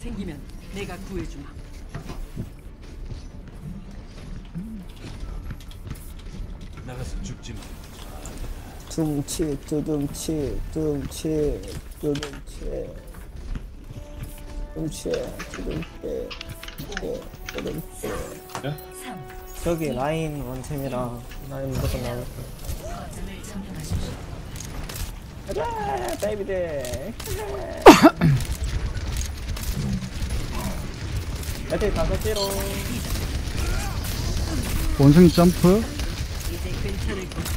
생기면 내가 구해주마. 나가서 죽지 마. 둠치 두둠치 둠치 두둠치 둠치 두둠치 두둠치. 저기 라인 원템이랑 라인 무조건 나올 거야. 가자 베이비들. 애들 가서 찌롱. 원숭이 점프 이제 괜찮을 거야.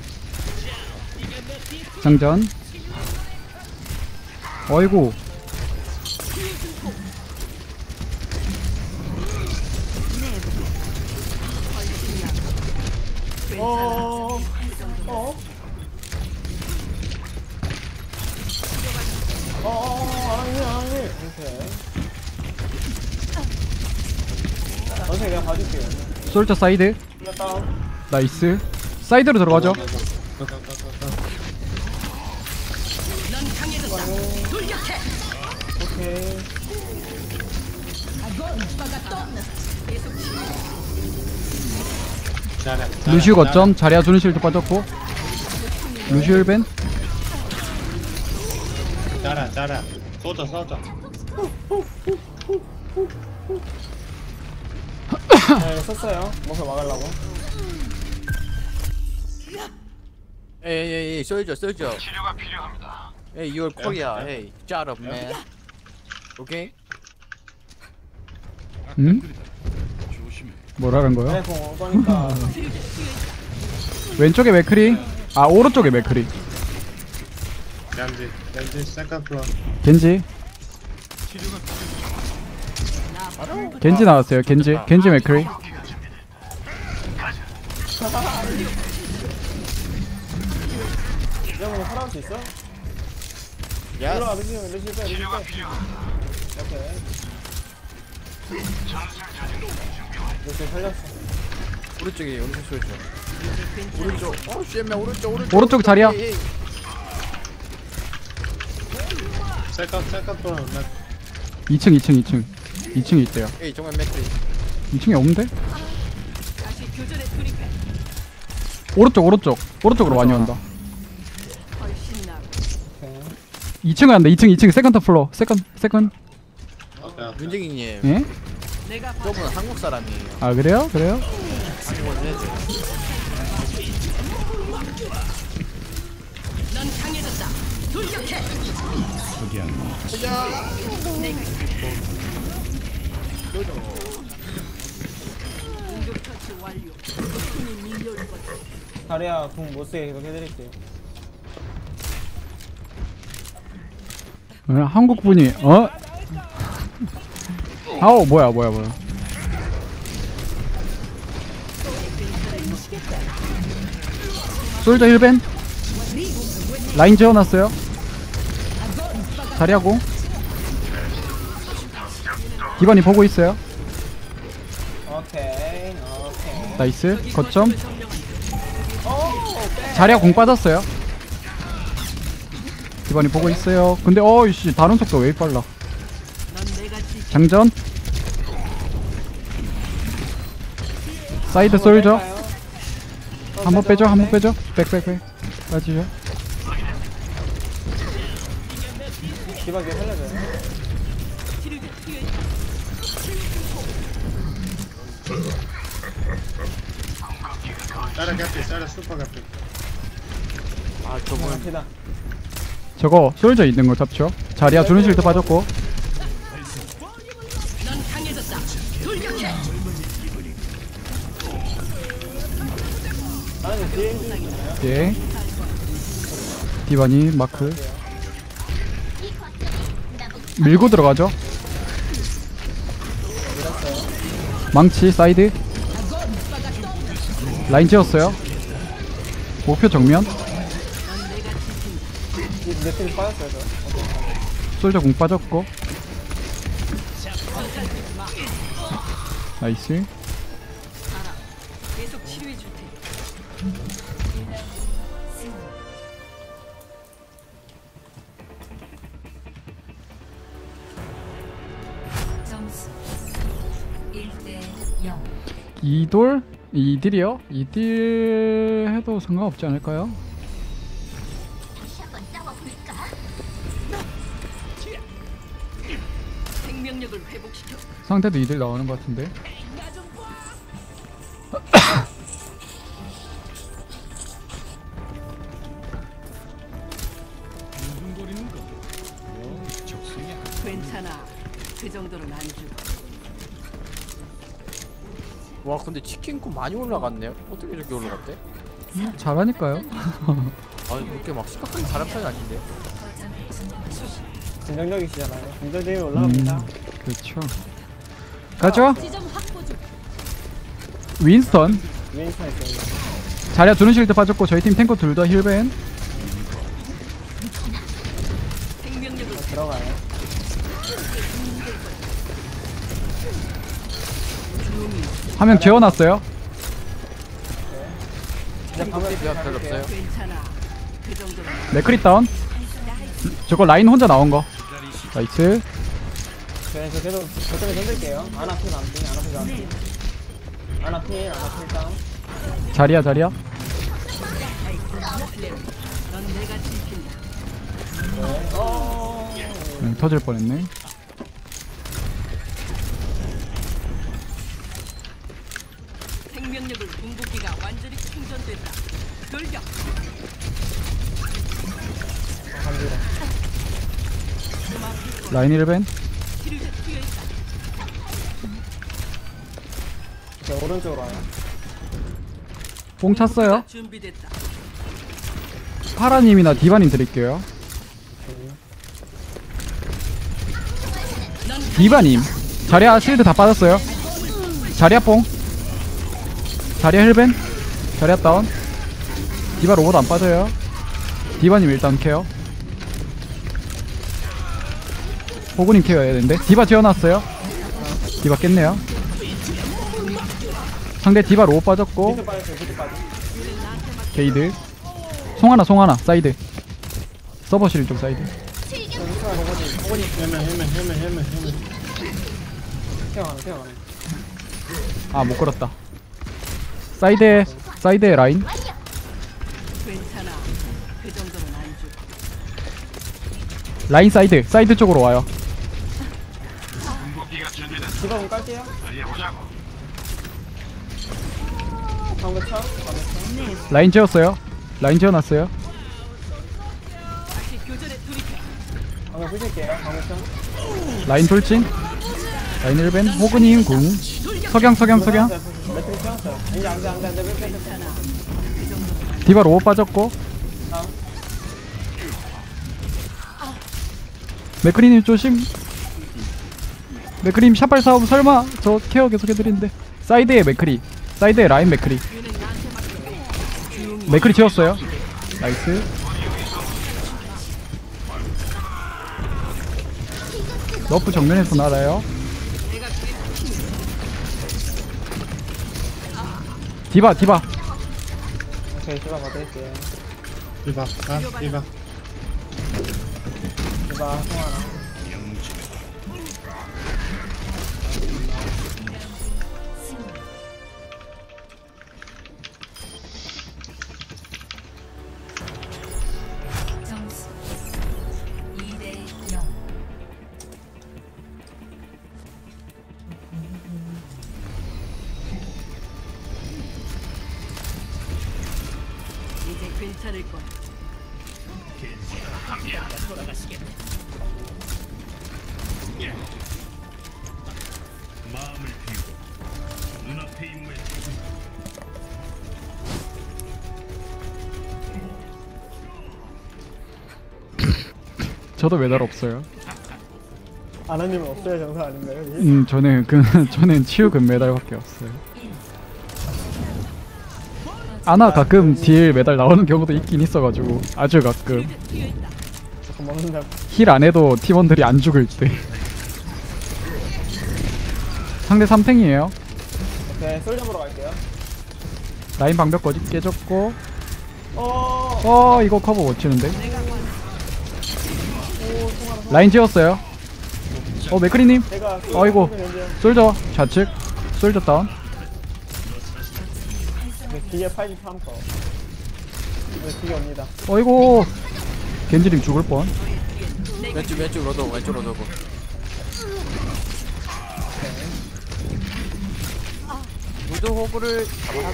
장전. 어이구 아니 이렇게 선생님 내가 봐줄게요. 솔저 사이드. 다운. 나이스. 사이드로 들어가죠. 넌 강해졌다. 돌격해. 오케이. 루시우 거점. 자리아 주는 실드 빠졌고. 루시우 1벤. 짜라 쏘자 네 썼어요. 목을 막으려고. Hey, soldier. 치료가 필요합니다. Hey, you're Korea. Hey, shut up, man. Okay? 응? 조심해. 뭐라는 거야? 네, 공 거니까. 왼쪽에 맥크리. 아 오른쪽에 맥크리. 렌즈 세컨 플로. 겐지. 겐지 나왔어요. 겐지 맥크리. 이러면 살아올 수 있어? Yes. 일로와 루시 빼. 오케이. 루시 살렸어. 오른쪽에 오른쪽 soldier. 오른쪽. shit, man. 오른쪽. 오른쪽 자리야. Hey, hey. 세컨 플로. 2층에 있대요. Hey, 정말 맥크리. 2층에 없는데? 다시 교전에 돌입해. 오른쪽으로 많이 온다. 훨씬 나아. 2층은 안돼. 2층 세컨드 플로어. 세컨. 윤정이님, 예? 내가 저분 한국 사람이에요. 아 그래요? 한국어 해야죠. 넌 강해졌다. 돌격해. 공격 처치 완료. 적군이 밀려올 거다. 다리야 공 못쓰게 계속 해드릴게요. 한국 분이 아우 뭐야. 솔저 1벤. 라인 지어놨어요. 자리하고. 기반이 보고 있어요. 오케이. 나이스. 거점. 자리야 공 빠졌어요. 기반이 보고 있어요. 근데 어이씨 다른 속도 왜 빨라. 넌 내가 지켜. 장전. 사이드 솔저. 한번 빼죠. 백. 빠지죠. 기박이 살려줘요. 짜라 슈퍼 개피. 아, 저분 갑시다. 저거 솔저 있는 거 잡죠. 자리야 주는 실드 빠졌고. 넌 강해졌다. 돌격해. 나는 뒤에 있는 예. 디바니 마크. 밀고 들어가죠. 망치 사이드. 라인 지었어요. 목표 정면. 내팀 빠졌어요. 저. 솔저 공 빠졌고. 나이스. 계속 치료해 줄 테니. 2돌? 2딜이요? 2딜 해도 상관없지 않을까요? 생명력을 회복시켜. 상대도 2딜 나오는 것 같은데. 둥둥거리는 거. 적성이야. 괜찮아. 그 정도는 안 죽어. 와 근데 치킨구 많이 올라갔네요. 어떻게 저렇게 올라갔대? 잘하니까요. 아니 그렇게 막 심각하게 잘한 편이 아닌데. 긍정적이시잖아요. 긍정적이 올라갑니다. 그렇죠. 가죠. 윈스턴. 윈스턴 있어요. 자리야 주는 실드 빠졌고 저희 팀 탱커 둘 다 힐벤. 생명력을 들어가요. 한 명 재워놨어요. 이제 방금 야 별로 없어요. 괜찮아. 그 정도는 맥크리 다운. 저거 라인 혼자 나온 거. 나이스. 그래서 계속 저쪽에 던질게요. 아나필 안필 아나필 안필 아나필 아나필 다운. 자리야. 넌 내가 지킨다. 터질 뻔했네. 생명력을 궁극기가 완전히 충전됐다. 돌격. 간지러. 라인 힐벤. 치료제 투여했다. 자 오른쪽으로 와요. 뽕 찼어요. 궁극기가 준비됐다. 파라님이나 디바님 드릴게요. 디바님. 자리야 실드 다 빠졌어요. 자리야 뽕. 자리야 힐벤. 자리야 다운. 디바 로봇 안 빠져요. 디바님 일단 케어. 호구님 케어 해야 되는데. 디바 지어놨어요. 디바 깼네요. 상대 디바 로봇 빠졌고. 비트 빠졌어요. 비트 빠져. 게이드. 송하나 사이드. 서버실 쪽 사이드. 윈스턴 로봇이 헬멧. 태어가네. 아 못 걸었다. 사이드에 라인. 괜찮아. 그 정도는 안 죽어. 라인 사이드 쪽으로 와요. 디바공 깔게요. 방금 차. 라인 지었어요. 라인 지어놨어요. 다시 교전에 돌입해. 방금 부실게요. 방금 차. 라인 돌진. 라인 1벤. 호그님 궁. 석양. 매트리 채웠어요. 이제 안돼. 괜찮아. 그 정도는 안 디바 로봇 빠졌고. 다음. 맥크리님 조심. 맥크리님 샷발 사업 설마 저 케어 계속 해드리는데. 사이드에 맥크리. 사이드에 라인 맥크리. 맥크리 지웠어요. 나이스. 너프 정면에서 날아요. 디바. 오케이 디바 받을게요. 디바. 디바 통하나. 점수 2대 0. 이제 괜찮을 거야. 마음을 비우고 눈앞의 임무에 저도 메달 없어요. 아나님은 없어야 정상 아닌가요? 저는 치유 금메달밖에 없어요. 아나 가끔 딜 메달 나오는 경우도 있긴 있어가지고 아주 가끔 자꾸 먹는다. 힐 안 해도 팀원들이 안 죽을 때. 상대 3탱이에요. 오케이 솔져 보러 갈게요. 라인 방벽 거짓 깨졌고. 어. 이거 커버 못 치는데. 라인 지웠어요. 맥크리님. 제가 어이구. 솔저 좌측. 솔저 다운. 네, 기계 83%. 네, 기계 옵니다. 어이구. 겐지님 죽을 뻔. 왼쪽 로드 왼쪽. 무드 호구를 잡아.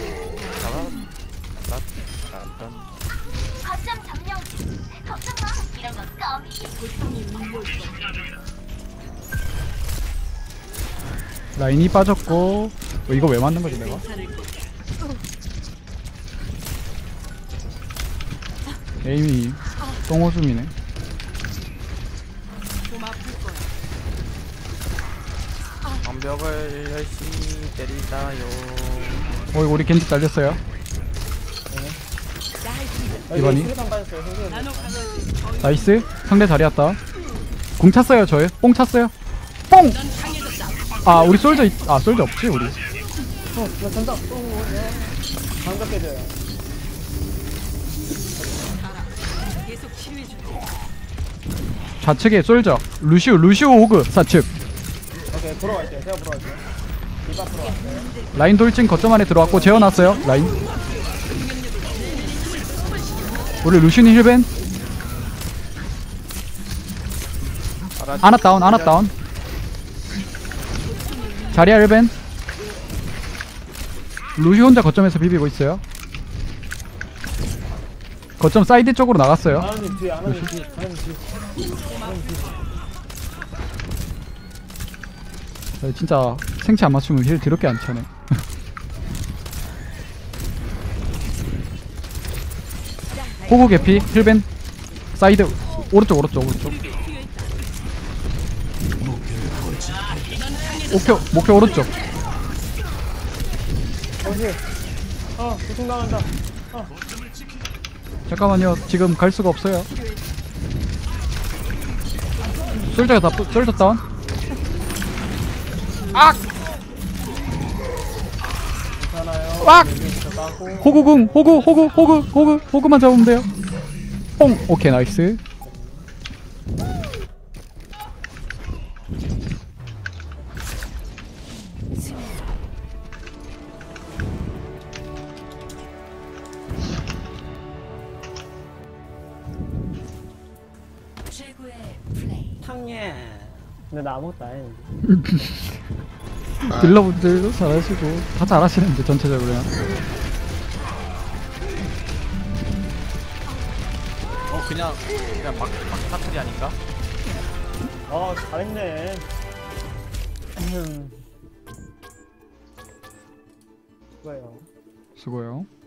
거점 점령. 걱정 마. 이런 건 껌이. 라인이 빠졌고. 이거 왜 맞는 거지 내가? 괜찮을 거야. 에임이 똥오줌이네. 좀 아플 거야. 완벽을 열심히 때리다요. 어이구 우리 겐지 잘렸어요. 이번이? 수류탄 빠졌어요. 선생님. 나노 강아지. 거의 나이스. 상대 자리였다. 공 찼어요 저요. 뽕 찼어요. 뽕! 아 우리 솔저 솔저 없지 우리. 나 전자. 방벽 깨져요. 계속 치료해 줄게. 좌측에 솔저. 루시우 오그 사측. 오케이, 들어갈게요. 제가 들어갈게요. 디바 들어갈게요. 라인 돌진 거점 안에 들어왔고 재워놨어요. 라인. 우리 루시니 힐벤. 아나 다운. 자리야 힐벤. 루시 혼자 거점에서 비비고 있어요. 거점 사이드 쪽으로 나갔어요. 아나님 뒤에, 아나님 뒤에. 진짜 생체 안 맞추면 힐 더럽게 안 차네. 호구 개피 힐벤. 사이드 오른쪽. 목표 오른쪽. 어디? 구속 나간다. 잠깐만요. 지금 갈 수가 없어요. 솔저가 솔저 다운. 괜찮아요. 악! 여기부터 따고. 호구궁 호구만 잡으면 돼요. 뽕. 오케이 나이스. 최고의 플레이. 탕예. 근데 나 아무것도 안 했는데. 딜러분들도 잘하시고 다 잘하시는데 전체적으로 그냥. 그냥 막 사투리 아닌가? 잘했네. 수고해요. 수고요.